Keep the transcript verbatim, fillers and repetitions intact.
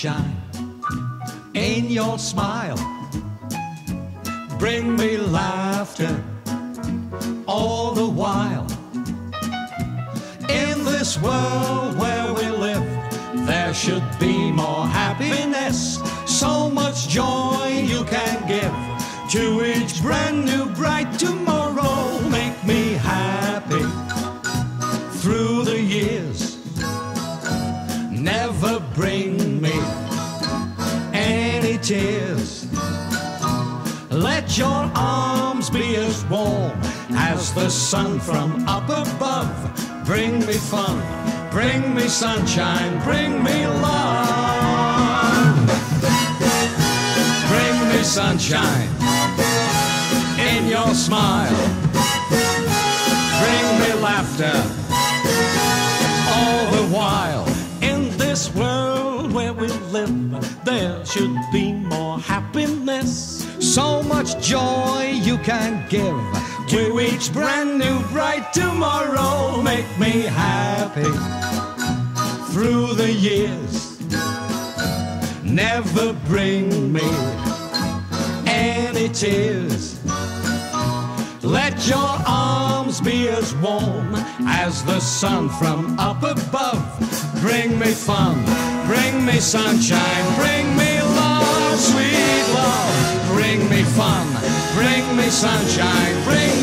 sunshine in your smile. Bring me laughter all the while. In this world where we live, there should be more happiness. So much joy you can give to each brand new bright tomorrow. Make me happy through the years. Never bring me any tears. Let your arms be as warm as the sun from up above. Bring me fun, bring me sunshine, bring me love. Bring me sunshine in your smile. Bring me laughter all the while. In this world where we live, there should be more happiness. So much joy you can give to each brand new bright tomorrow. Make me happy through the years. Never bring me any tears. Let your arms be as warm as the sun from up above. Bring me fun, bring me sunshine, bring me love, sweet love. Bring me fun, bring me sunshine, bring